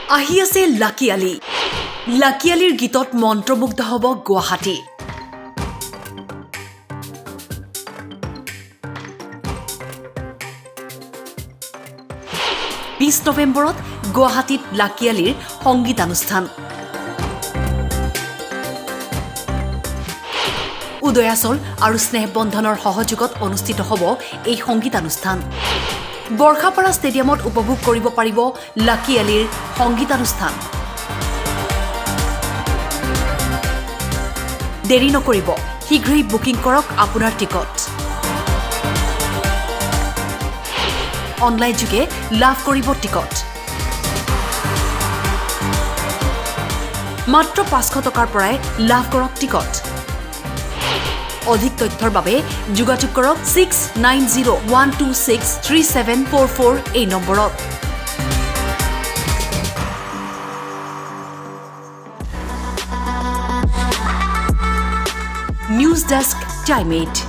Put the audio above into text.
আহি আছে লাকি আলি লাকি আলিৰ গীতত মন্ত্ৰমুগ্ধ হ'ব গুৱাহাটী নৱেম্বৰত গুৱাহাটীত লাকি আলিৰ সংগীতানুষ্ঠান উদয়াচল আৰু স্নেহবন্ধনৰ সহযোগত অনুষ্ঠিত হ'ব এই সংগীতানুষ্ঠান বৰখাপাৰা ষ্টেডিয়ামত উপভোগ কৰিব পাৰিব লাকি আলিৰ সংগীতানুষ্ঠান দেৰি নকৰিব শীঘ্ৰেই বুকিং কৰক আপোনাৰ টিকট অনলাইন যোগে লাভ কৰিব টিকট মাত্ৰ 500 টকাৰ পৰাই লাভ কৰক টিকট অধিক তথ্যৰ বাবে যোগাযোগ কৰক 6901263744 এই নম্বৰত নিউজ ডেস্ক টাইম 8